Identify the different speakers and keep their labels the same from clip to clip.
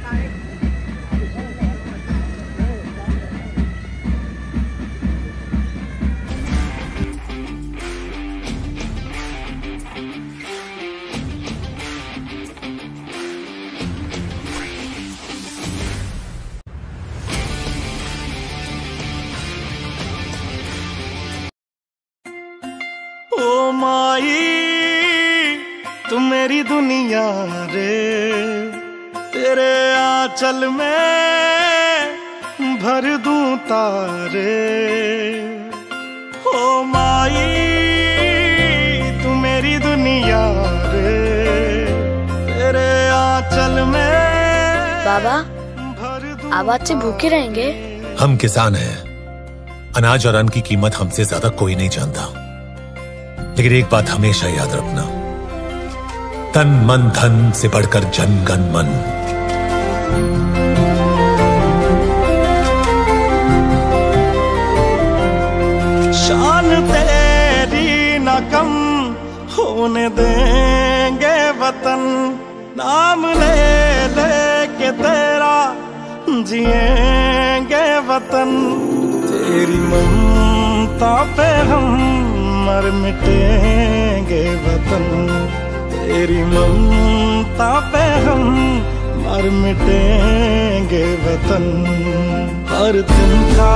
Speaker 1: ओ माई तू मेरी दुनिया रे, तेरे आंचल में भर दूं तारे। ओ माई तू मेरी दुनिया रे, तेरे आंचल में।
Speaker 2: बाबा आप आज से भूखे रहेंगे?
Speaker 3: हम किसान हैं, अनाज और अन्न की कीमत हमसे ज्यादा कोई नहीं जानता। लेकिन एक बात हमेशा याद रखना, तन मन धन से बढ़कर जन गण मन।
Speaker 1: शान तेरी न कम होने देंगे वतन, नाम ले लेके तेरा जिएंगे वतन। तेरी ममता पे हम मर मिटेंगे वतन, तेरी ममता पे हम मर मिटेंगे वतन। हर दिन का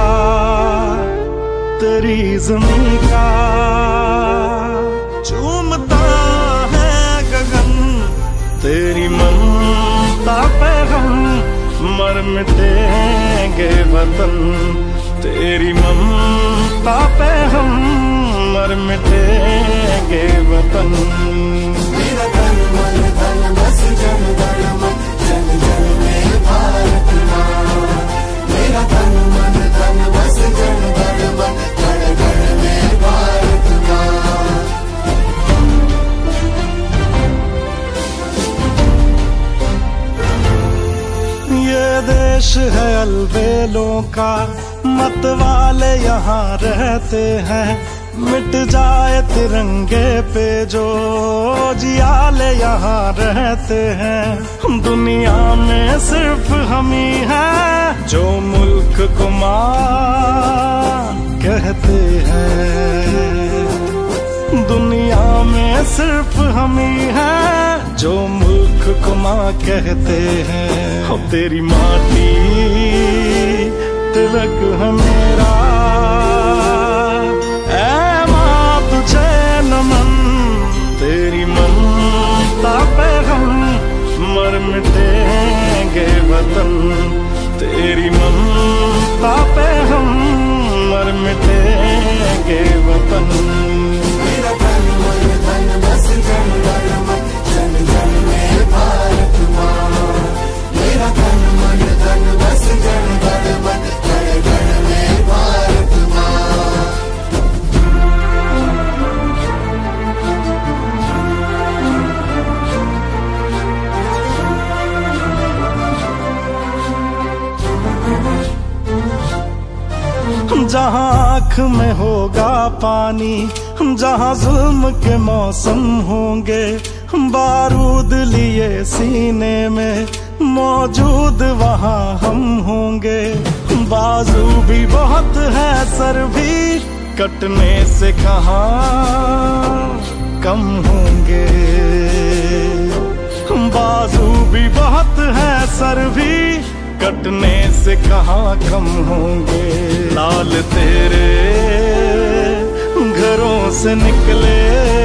Speaker 1: तेरी ज़मीं का चूमता है गगन, तेरी ममता पे हम मर मिटेंगे वतन, तेरी ममता पे हम मर मिटेंगे वतन।
Speaker 4: मेरा तन मन धन बस जन गण मन, जन जन में भारत माँ। मेरा तन मन धन बस जन गण मन, गण गण में भारत माँ।
Speaker 1: ये देश है अलबेलों का, मत वाले यहाँ रहते हैं। मिट जाए तिरंगे पे जो जियाले यहाँ रहते हैं। दुनिया में सिर्फ हम ही हैं जो मुल्क को माँ कहते हैं। दुनिया में सिर्फ हम ही हैं जो मुल्क को माँ कहते हैं। हो तेरी माटी तिलक है मेरा, ऐ माँ तुझे नमन। तेरी ममता पे हम मर मिटेंगे वतन, तेरी ममता पे हम मर मिटेंगे वतन।
Speaker 4: मेरा तन मन धन बस जन गण मन, जन जन में भारत माँ। मेरा तन मन धन बस जन गण मन, गण गण में भारत माँ।
Speaker 1: जहाँ आँख में होगा पानी, जहाँ जुल्म के मौसम होंगे, बारूद लिए सीने में मौजूद वहाँ हम होंगे। बाजू भी बहुत है सर भी कटने से कहाँ कम होंगे। बाजू भी बहुत है सर भी कटने से कहाँ कम होंगे। लाल तेरे घरों से निकले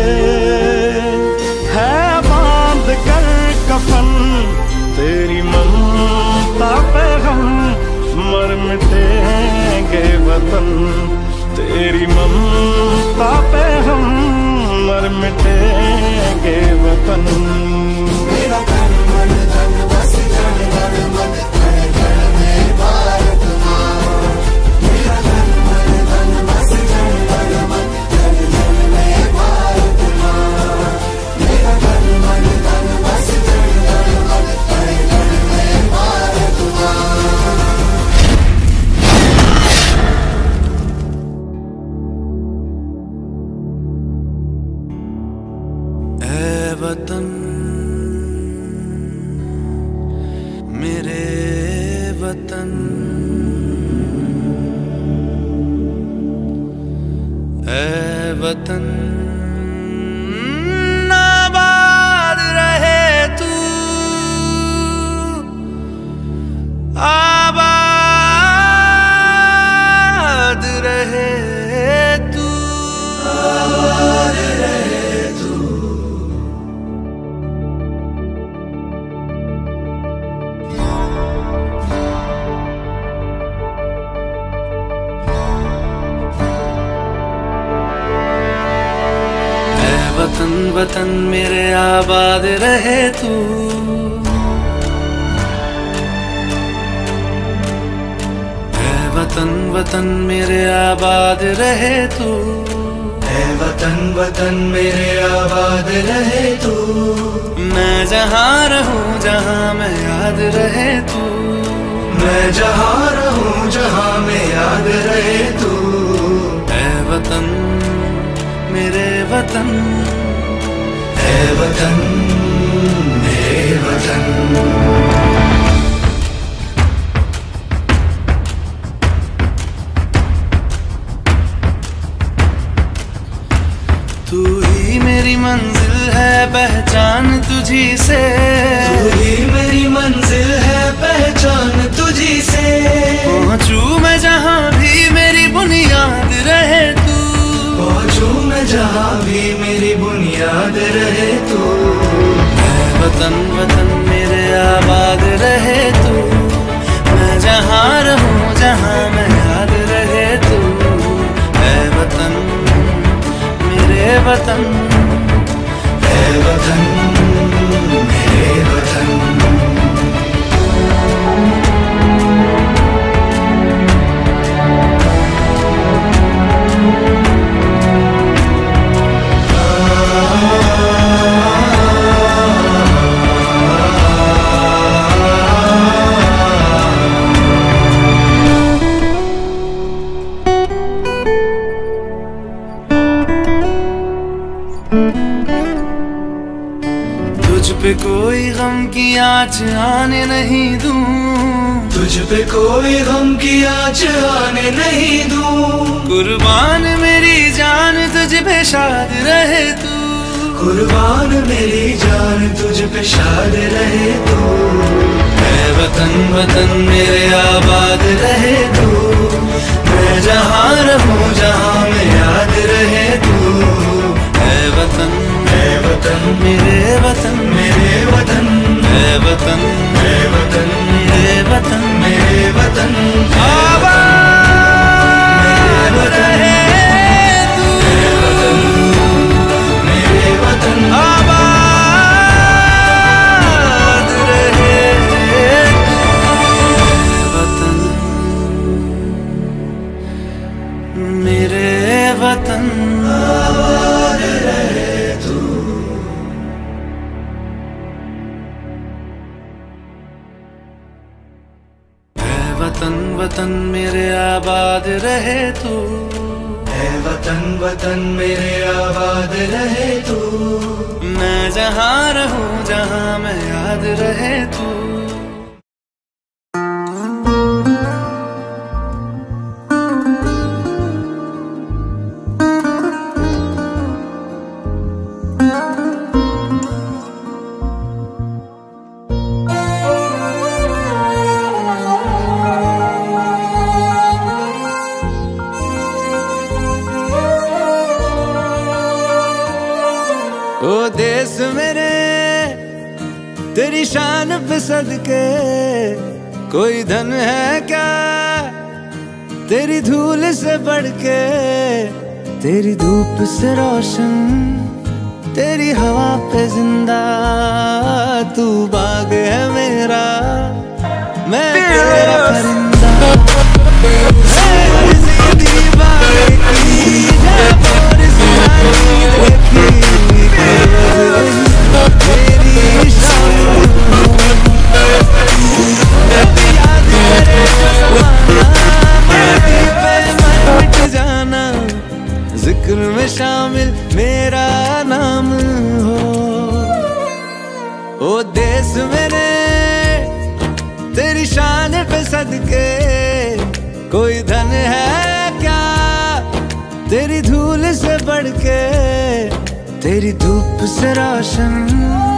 Speaker 1: है बांध कर कफन, तेरी ममता पे हम मर मिटेंगे वतन, तेरी ममता पे हम मर मिटेंगे वतन।
Speaker 4: मेरा तन मन धन बस जन गण मन, गण गण में भारत माँ। मेरा तन मन धन बस जन गण मन, जन जन में भारत माँ। मेरा तन मन धन बस जन गण मन,
Speaker 5: वतन ऐ वतन आबाद रहे तू, आबाद रहे तू, आबाद रहे तू। वतन वतन मेरे आबाद रहे तू, ऐ वतन वतन मेरे आबाद रहे तू, ऐ वतन वतन मेरे आबाद रहे तू। मैं जहाँ रहूं जहाँ मैं याद रहे तू, मैं जहाँ रहूं जहाँ मैं याद रहे तू। ऐ वतन मेरे वतन, ऐ वतन मेरे वतन। तू ही मेरी मंजिल है पहचान तुझी से, तू ही मेरी मंजिल है पहचान तुझी से। पहुंचू मैं जहाँ भी मेरी बुनियाद रहे तू, पहुंचू मैं जहाँ भी मेरी बुनियाद रहे तू। ऐ वतन वतन मेरे आबाद रहे तू, मैं जहाँ रहूं जहाँ मैं याद रहे तू। ऐ वतन मेरे वतन, ऐ वतन मेरे वतन। तुझ पे कोई गम की आँच आने नहीं दूं, तुझ पे कोई गम की आँच आने नहीं दूं। कुर्बान मेरी जान तुझ पे शाद रहे तू, कुर्बान मेरी जान तुझ पे शाद रहे तू। ऐ वतन वतन मेरे आबाद रहे तू, मैं जहाँ रहूं जहाँ मैं याद रहे तू। ऐ वतन मेरे वतन, मेरे वतन, ऐ वतन, ऐ वतन मेरे वतन, मेरे वतन। आबाद रहे तू, मेरे वतन, मेरे वतन। आबाद रहे तू, वतन मेरे वतन। आबाद रहे तू। वतन वतन मेरे आबाद रहे तू, ऐ वतन वतन मेरे आबाद रहे तू। मैं जहाँ रहूं जहाँ मैं याद रहे तू। ओ देश मेरे तेरी शान पे सदके, कोई धन है क्या तेरी धूल से बढ़ के। तेरी धूप से रोशन, तेरी हवा पे जिंदा, तू बाग है मेरा, मैं तेरा परिंदा। जिक्र में शामिल मेरा नाम हो। ओ देश मेरे सदके कोई धन है क्या तेरी धूल से बढ़ के, तेरी धूप से रोशन